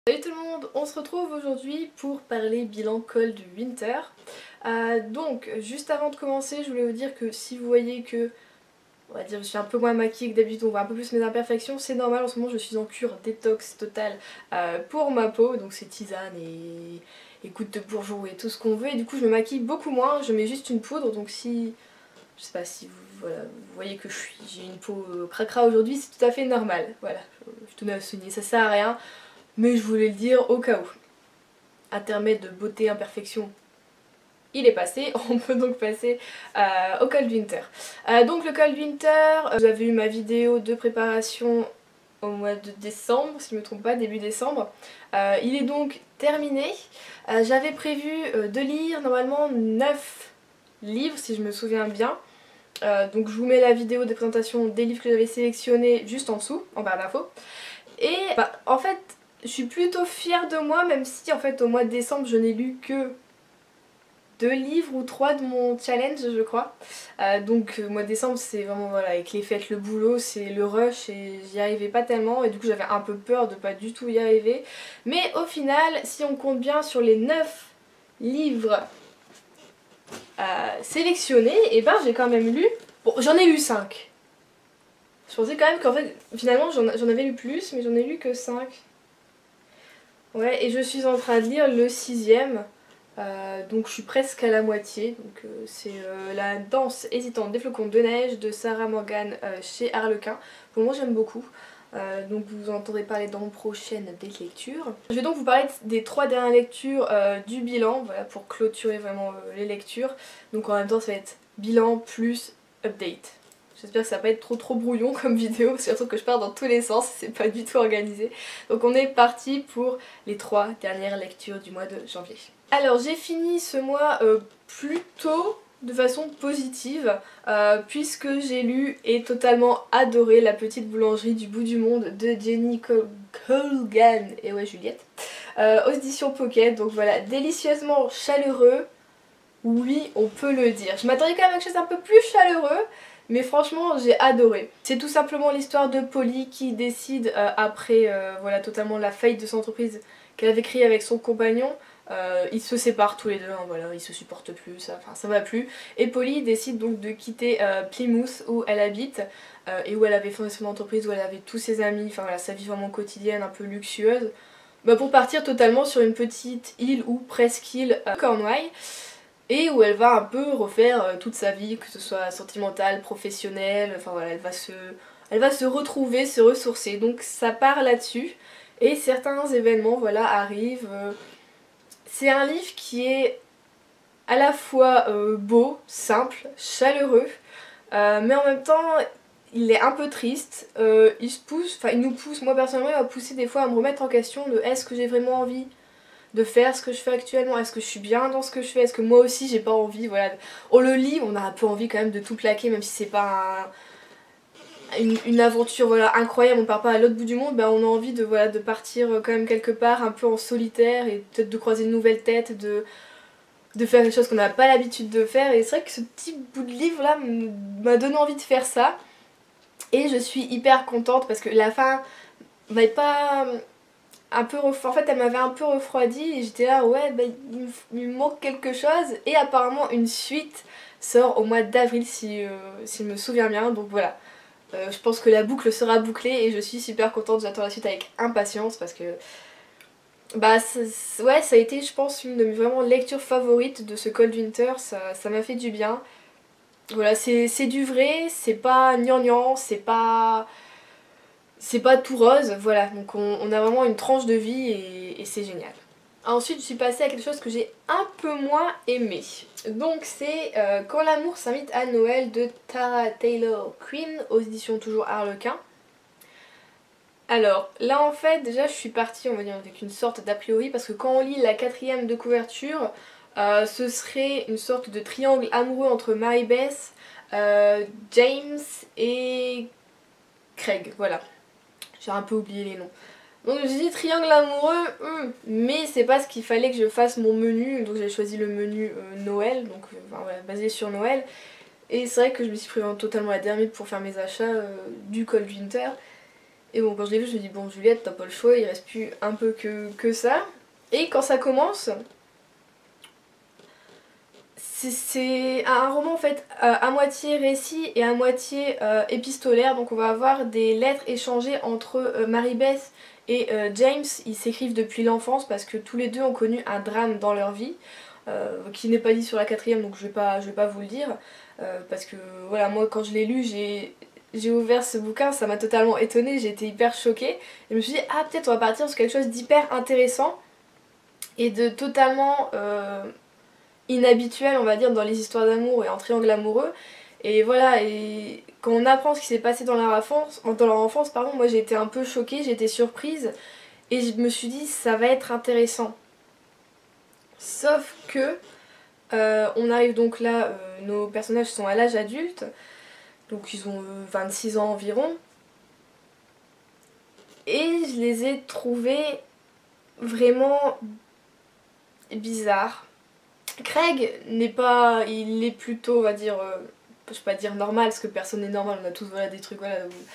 Salut tout le monde, on se retrouve aujourd'hui pour parler bilan Cold Winter. Donc juste avant de commencer, je voulais vous dire que si vous voyez que on va dire je suis un peu moins maquillée que d'habitude, on voit un peu plus mes imperfections, c'est normal. En ce moment je suis en cure détox totale pour ma peau, donc c'est tisane et gouttes de bourgeon et tout ce qu'on veut, et du coup je me maquille beaucoup moins, je mets juste une poudre. Donc si, je sais pas si vous, voilà, vous voyez que j'ai une peau cracra aujourd'hui, c'est tout à fait normal. Voilà, je tenais à souligner, ça sert à rien. Mais je voulais le dire au cas où. Intermède de beauté, imperfection, il est passé. On peut donc passer au Cold Winter. Donc le Cold Winter, vous avez eu ma vidéo de préparation au mois de décembre, si je ne me trompe pas, début décembre. Il est donc terminé. J'avais prévu de lire normalement 9 livres, si je me souviens bien. Donc je vous mets la vidéo de présentation des livres que j'avais sélectionnés juste en dessous, en barre d'infos. Et en fait, je suis plutôt fière de moi, même si en fait au mois de décembre je n'ai lu que 2 livres ou 3 de mon challenge, je crois. Donc le mois de décembre c'est vraiment, voilà, avec les fêtes, le boulot, c'est le rush et j'y arrivais pas tellement, et du coup j'avais un peu peur de pas du tout y arriver. Mais au final, si on compte bien, sur les 9 livres sélectionnés, et ben j'ai quand même lu, bon, j'en ai lu 5. Je pensais quand même qu'en fait finalement j'en avais lu plus, mais j'en ai lu que 5. Ouais, et je suis en train de lire le 6ème, donc je suis presque à la moitié. Donc c'est La danse hésitante des flocons de neige de Sarah Morgan chez Harlequin. Pour moi j'aime beaucoup, donc vous entendrez parler dans une prochaine des lectures. Je vais donc vous parler des 3 dernières lectures du bilan, voilà, pour clôturer vraiment les lectures. Donc en même temps ça va être bilan plus update. J'espère que ça va pas être trop brouillon comme vidéo, surtout que je pars dans tous les sens, c'est pas du tout organisé. Donc on est parti pour les 3 dernières lectures du mois de janvier. Alors j'ai fini ce mois plutôt de façon positive, puisque j'ai lu et totalement adoré La petite boulangerie du bout du monde de Jenny Colgan et ouais, Juliette, aux éditions Pocket. Donc voilà, délicieusement chaleureux, oui on peut le dire. Je m'attendais quand même à quelque chose d'un peu plus chaleureux, mais franchement j'ai adoré. C'est tout simplement l'histoire de Polly qui décide après voilà, totalement la faillite de son entreprise qu'elle avait créée avec son compagnon. Ils se séparent tous les deux, hein, voilà, ils se supportent plus, ça va plus. Et Polly décide donc de quitter Plymouth où elle habite et où elle avait fondé son entreprise, où elle avait tous ses amis, enfin voilà, sa vie vraiment quotidienne un peu luxueuse, pour partir totalement sur une petite île ou presqu'île Cornouailles, et où elle va un peu refaire toute sa vie, que ce soit sentimentale, professionnelle, enfin voilà, elle va se retrouver, se ressourcer. Donc ça part là-dessus, et certains événements, voilà, arrivent. C'est un livre qui est à la fois beau, simple, chaleureux, mais en même temps il est un peu triste. Il nous pousse, moi personnellement il m'a poussé des fois à me remettre en question de est-ce que j'ai vraiment envie de faire ce que je fais actuellement, est-ce que je suis bien dans ce que je fais, est-ce que moi aussi j'ai pas envie, voilà. On le lit, on a un peu envie quand même de tout plaquer, même si c'est pas une aventure, voilà, incroyable, on part pas à l'autre bout du monde, on a envie de, voilà, de partir quand même quelque part un peu en solitaire, et peut-être de croiser de nouvelles têtes, de faire des choses qu'on n'a pas l'habitude de faire. Et c'est vrai que ce petit bout de livre là m'a donné envie de faire ça, et je suis hyper contente parce que la fin m'avait pas un peu en fait elle m'avait un peu refroidi, et j'étais là ouais il me manque quelque chose, et apparemment une suite sort au mois d'avril si je me souviens bien. Donc voilà, je pense que la boucle sera bouclée et je suis super contente, j'attends la suite avec impatience parce que ouais, ça a été je pense une de mes vraiment lectures favorites de ce Cold Winter, ça m'a fait du bien. Voilà, c'est du vrai, c'est pas gnangnan, c'est pas tout rose, voilà, donc on a vraiment une tranche de vie, et c'est génial. Ensuite je suis passée à quelque chose que j'ai un peu moins aimé. Donc c'est Quand l'amour s'invite à Noël de Tara Taylor Quinn aux éditions toujours Harlequin. Alors là en fait déjà je suis partie, on va dire, avec une sorte d'a priori, parce que quand on lit la 4ème de couverture, ce serait une sorte de triangle amoureux entre Mary Beth, James et Craig, voilà. J'ai un peu oublié les noms. Donc j'ai dit triangle amoureux, mais c'est pas ce qu'il fallait que je fasse mon menu, donc j'ai choisi le menu Noël, donc enfin, voilà, basé sur Noël. Et c'est vrai que je me suis pris totalement à la dernière minute pour faire mes achats du Cold Winter. Et bon, quand je l'ai vu, je me dis bon, Juliette, t'as pas le choix, il reste plus un peu que ça. Et quand ça commence, c'est un roman en fait à moitié récit et à moitié épistolaire. Donc on va avoir des lettres échangées entre Marie-Beth et James. Ils s'écrivent depuis l'enfance parce que tous les deux ont connu un drame dans leur vie. Qui n'est pas dit sur la quatrième, donc je vais pas vous le dire. Parce que voilà, moi quand je l'ai lu, j'ai ouvert ce bouquin, ça m'a totalement étonnée, j'ai été hyper choquée. Et je me suis dit, ah peut-être on va partir sur quelque chose d'hyper intéressant et de totalement inhabituel, on va dire, dans les histoires d'amour et en triangle amoureux. Et voilà, et quand on apprend ce qui s'est passé dans leur enfance, pardon, moi j'ai été un peu choquée, j'ai été surprise et je me suis dit ça va être intéressant. Sauf que on arrive donc là, nos personnages sont à l'âge adulte, donc ils ont 26 ans environ, et je les ai trouvés vraiment bizarres. Craig n'est pas, il est plutôt, on va dire, je vais pas dire normal parce que personne n'est normal, on a tous voilà, des trucs, voilà.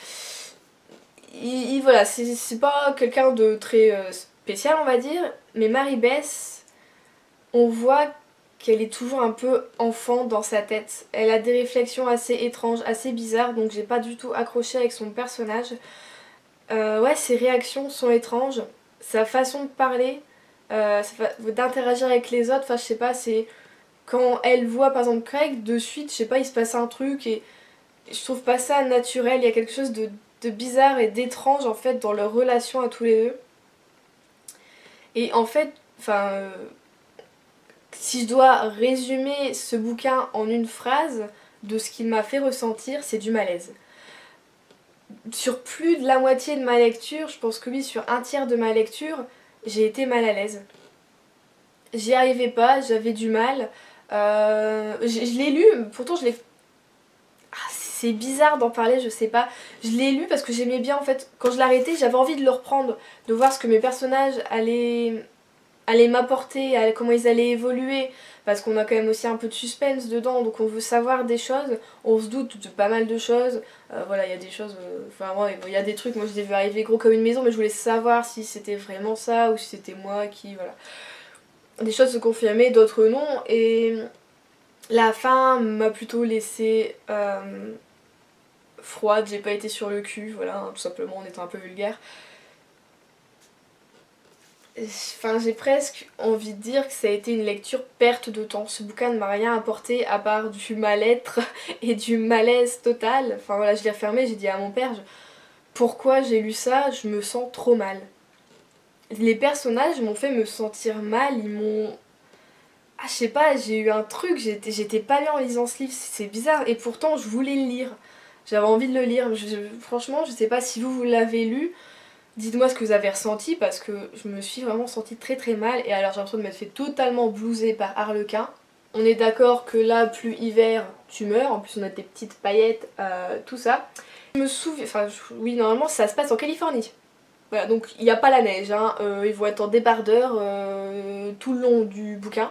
Voilà, c'est pas quelqu'un de très spécial on va dire, mais Marie-Beth, on voit qu'elle est toujours un peu enfant dans sa tête. Elle a des réflexions assez étranges, assez bizarres, donc j'ai pas du tout accroché avec son personnage. Ouais, ses réactions sont étranges, sa façon de parler, d'interagir avec les autres, enfin je sais pas, c'est quand elle voit par exemple Craig, de suite, je sais pas, il se passe un truc et je trouve pas ça naturel, il y a quelque chose de bizarre et d'étrange en fait dans leur relation à tous les deux. Et en fait, enfin, si je dois résumer ce bouquin en une phrase de ce qu'il m'a fait ressentir, c'est du malaise. Sur plus de la moitié de ma lecture, je pense que oui, sur un tiers de ma lecture, j'ai été mal à l'aise. J'y arrivais pas, j'avais du mal. Je l'ai lu, pourtant je l'ai... Ah, c'est bizarre d'en parler, je sais pas. Je l'ai lu parce que j'aimais bien en fait. Quand je l'arrêtais, j'avais envie de le reprendre, de voir ce que mes personnages allaient m'apporter, comment ils allaient évoluer. Parce qu'on a quand même aussi un peu de suspense dedans, donc on veut savoir des choses. On se doute de pas mal de choses. Voilà, il y a des choses... Enfin, ouais, il y a des trucs, moi je les ai vu arriver gros comme une maison, mais je voulais savoir si c'était vraiment ça ou si c'était moi qui... Voilà. Des choses se confirmaient, d'autres non. Et la fin m'a plutôt laissé froide, j'ai pas été sur le cul, voilà, hein, tout simplement en étant un peu vulgaire. Enfin, j'ai presque envie de dire que ça a été une lecture perte de temps. Ce bouquin ne m'a rien apporté à part du mal-être et du malaise total. Enfin voilà, je l'ai refermé, j'ai dit à mon père, pourquoi j'ai lu ça, je me sens trop mal. Les personnages m'ont fait me sentir mal, ils m'ont... Ah, je sais pas, j'ai eu un truc, j'étais pas bien en lisant ce livre, c'est bizarre, et pourtant je voulais le lire. J'avais envie de le lire, franchement, je sais pas si vous l'avez lu, dites-moi ce que vous avez ressenti, parce que je me suis vraiment sentie très très mal, et alors j'ai l'impression de m'être fait totalement blouser par Harlequin. On est d'accord que là, plus hiver, tu meurs, en plus on a des petites paillettes, tout ça. Je me souviens, enfin oui, normalement ça se passe en Californie. Voilà, donc il n'y a pas la neige, hein. Ils vont être en débardeur tout le long du bouquin.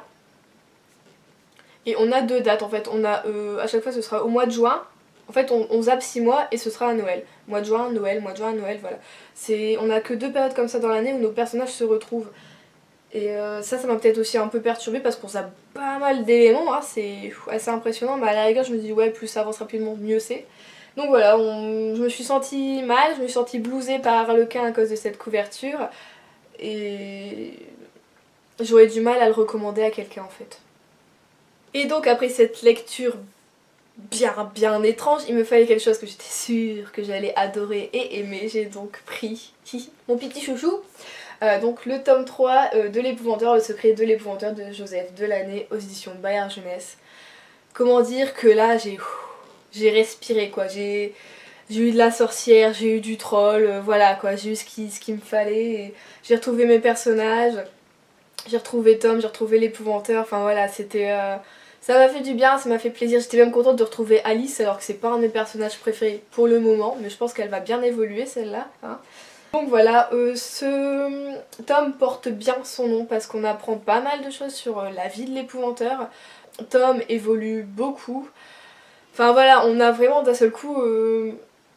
Et on a deux dates en fait, on a à chaque fois ce sera au mois de juin, en fait on zappe 6 mois et ce sera à Noël. Mois de juin, Noël, mois de juin, Noël, voilà. On a que 2 périodes comme ça dans l'année où nos personnages se retrouvent. Et ça m'a peut-être aussi un peu perturbée parce qu'on zappe pas mal d'éléments, hein, c'est assez impressionnant, mais à la rigueur je me dis ouais plus ça avance rapidement mieux c'est. Donc voilà, je me suis sentie mal, je me suis sentie blousée par Harlequin à cause de cette couverture. Et j'aurais du mal à le recommander à quelqu'un en fait. Et donc après cette lecture bien étrange, il me fallait quelque chose que j'étais sûre que j'allais adorer et aimer. J'ai donc pris mon petit chouchou, donc le tome 3 de l'épouvanteur, le secret de l'épouvanteur de Joseph Delaney aux éditions Bayard Jeunesse. Comment dire que là j'ai respiré quoi, j'ai eu de la sorcière, j'ai eu du troll, voilà quoi, j'ai eu ce qu'il me fallait. J'ai retrouvé mes personnages, j'ai retrouvé Tom, j'ai retrouvé l'épouvanteur, enfin voilà, c'était... ça m'a fait du bien, ça m'a fait plaisir, j'étais même contente de retrouver Alice alors que c'est pas un de mes personnages préférés pour le moment, mais je pense qu'elle va bien évoluer celle-là. Hein. Donc voilà, ce tome porte bien son nom parce qu'on apprend pas mal de choses sur la vie de l'épouvanteur. Tom évolue beaucoup. Enfin voilà, on a vraiment d'un seul coup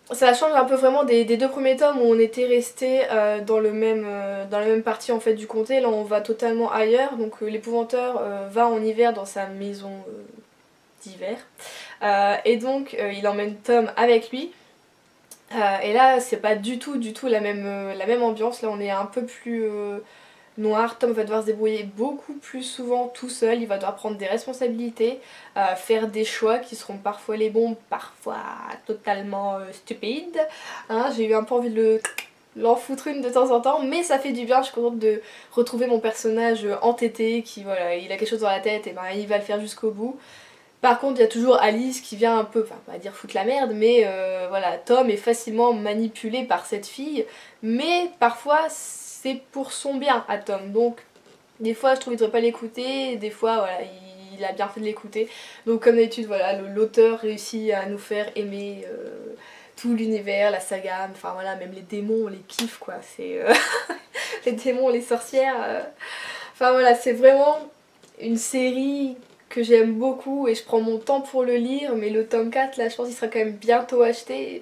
ça change un peu vraiment des deux premiers tomes où on était resté dans la même partie en fait du comté. Là on va totalement ailleurs, donc l'épouvanteur va en hiver dans sa maison d'hiver. Et donc il emmène Tom avec lui. Et là c'est pas du tout la même ambiance, là on est un peu plus noir. Tom va devoir se débrouiller beaucoup plus souvent tout seul, il va devoir prendre des responsabilités, faire des choix qui seront parfois les bons, parfois totalement stupides. Hein, j'ai eu un peu envie de l'en foutre une de temps en temps, mais ça fait du bien, je suis contente de retrouver mon personnage entêté qui voilà, il a quelque chose dans la tête et ben il va le faire jusqu'au bout. Par contre, il y a toujours Alice qui vient un peu, enfin pas dire foutre la merde, mais voilà, Tom est facilement manipulé par cette fille, mais parfois c'est pour son bien à Tom, donc des fois je trouve qu'il devrait pas l'écouter, des fois voilà, il a bien fait de l'écouter. Donc comme d'habitude, voilà, l'auteur réussit à nous faire aimer tout l'univers, la saga, enfin voilà, même les démons on les kiffe quoi, c'est les démons, les sorcières, enfin voilà, c'est vraiment une série que j'aime beaucoup et je prends mon temps pour le lire, mais le tome 4 là je pense qu'il sera quand même bientôt acheté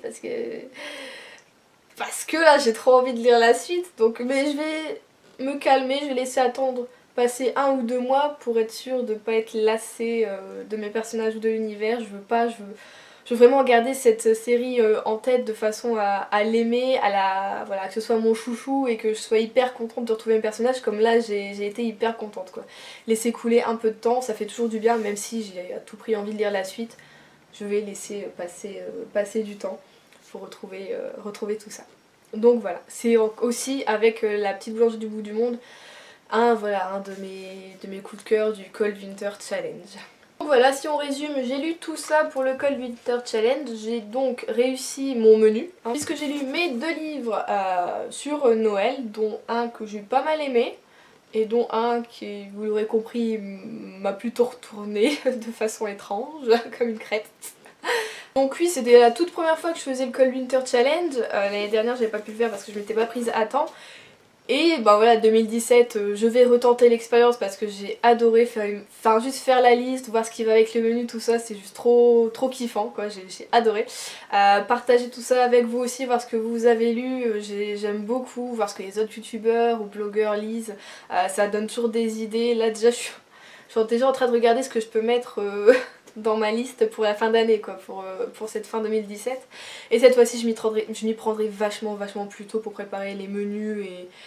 parce que là j'ai trop envie de lire la suite, donc mais je vais me calmer, je vais laisser attendre passer 1 ou 2 mois pour être sûre de pas être lassée de mes personnages ou de l'univers. Je veux vraiment garder cette série en tête de façon à l'aimer, voilà, que ce soit mon chouchou et que je sois hyper contente de retrouver mes personnages comme là j'ai été hyper contente quoi. Laisser couler un peu de temps, ça fait toujours du bien, même si j'ai à tout prix envie de lire la suite, je vais laisser passer du temps pour retrouver tout ça. Donc voilà, c'est aussi avec la petite boulangerie du bout du monde voilà, un de mes coups de cœur du Cold Winter Challenge. Donc voilà, si on résume, j'ai lu tout ça pour le Cold Winter Challenge, j'ai donc réussi mon menu, hein, puisque j'ai lu mes 2 livres sur Noël, dont un que j'ai pas mal aimé, et dont un qui, vous l'aurez compris, m'a plutôt retourné de façon étrange, comme une crêpe. Donc oui, c'était la toute première fois que je faisais le Cold Winter Challenge, l'année dernière j'avais pas pu le faire parce que je m'étais pas prise à temps. Et ben voilà, 2017, je vais retenter l'expérience parce que j'ai adoré faire juste faire la liste, voir ce qui va avec le menu, tout ça, c'est juste trop kiffant quoi, j'ai adoré. Partager tout ça avec vous aussi, voir ce que vous avez lu, j'aime beaucoup, voir ce que les autres youtubeurs ou blogueurs lisent, ça donne toujours des idées. Là déjà je suis déjà en train de regarder ce que je peux mettre dans ma liste pour la fin d'année quoi, pour cette fin 2017. Et cette fois-ci je m'y prendrai vachement plus tôt pour préparer les menus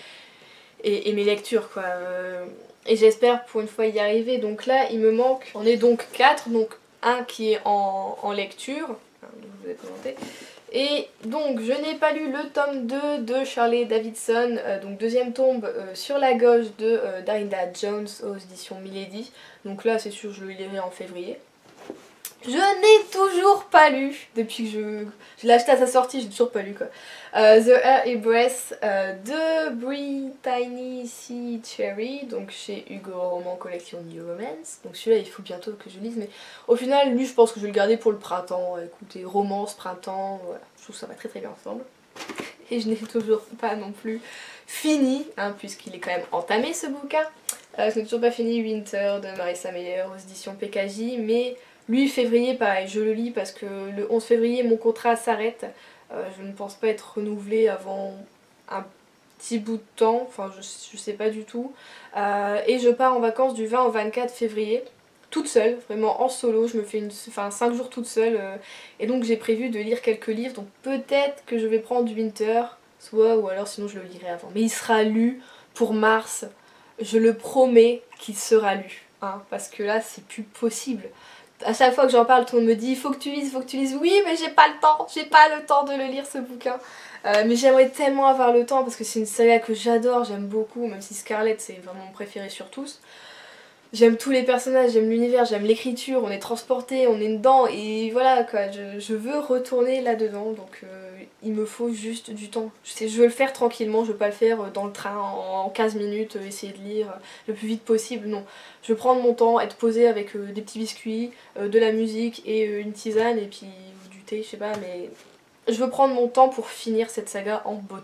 et mes lectures quoi. Et j'espère pour une fois y arriver. Donc là il me manque, on est donc 4, donc un qui est en lecture, donc je vous ai présenté. Et donc je n'ai pas lu le tome 2 de Shirley Davidson, donc deuxième tome sur la gauche de Darynda Jones aux éditions Milady. Donc là c'est sûr je le lirai en février. Je n'ai toujours pas lu, depuis que je l'ai acheté à sa sortie, j'ai toujours pas lu quoi. The Air et Breath de Brittany C. Cherry, donc chez Hugo Roman Collection New Romance. Donc celui-là il faut bientôt que je lise, mais au final lui je pense que je vais le garder pour le printemps. Écoutez, romance, printemps, voilà, je trouve que ça va très bien ensemble. Et je n'ai toujours pas non plus fini, hein, puisqu'il est quand même entamé ce bouquin. Je n'ai toujours pas fini Winter de Marissa Meyer aux éditions PKJ, mais lui, février, pareil, je le lis parce que le 11 février, mon contrat s'arrête. Je ne pense pas être renouvelée avant un petit bout de temps, enfin je sais pas du tout. Et je pars en vacances du 20 au 24 février, toute seule, vraiment en solo. Je me fais 5 jours toute seule. Et donc j'ai prévu de lire quelques livres, donc peut-être que je vais prendre du Winter, ou alors sinon je le lirai avant. Mais il sera lu pour mars, je le promets qu'il sera lu, hein, parce que là c'est plus possible. À chaque fois que j'en parle, tout le monde me dit il faut que tu lises, il faut que tu lises. Oui, mais j'ai pas le temps de le lire ce bouquin. Mais j'aimerais tellement avoir le temps parce que c'est une saga que j'adore, j'aime beaucoup, même si Scarlett c'est vraiment mon préféré sur tous. J'aime tous les personnages, j'aime l'univers, j'aime l'écriture, on est transporté, on est dedans et voilà quoi, je veux retourner là-dedans, donc il me faut juste du temps. Je veux le faire tranquillement, je veux pas le faire dans le train en 15 minutes, essayer de lire le plus vite possible, non. Je veux prendre mon temps, être posée avec des petits biscuits, de la musique et une tisane et puis du thé, je sais pas, mais je veux prendre mon temps pour finir cette saga en beauté.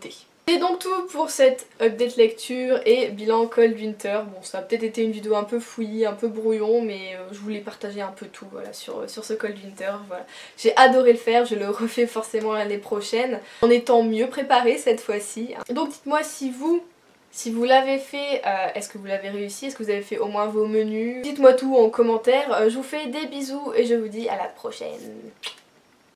C'est donc tout pour cette update lecture et bilan Cold Winter. Bon, ça a peut-être été une vidéo un peu fouillie, un peu brouillon, mais je voulais partager un peu tout voilà, sur ce Cold Winter. Voilà. J'ai adoré le faire, je le refais forcément l'année prochaine, en étant mieux préparée cette fois-ci. Donc dites-moi si vous l'avez fait, est-ce que vous l'avez réussi? Est-ce que vous avez fait au moins vos menus? Dites-moi tout en commentaire. Je vous fais des bisous et je vous dis à la prochaine.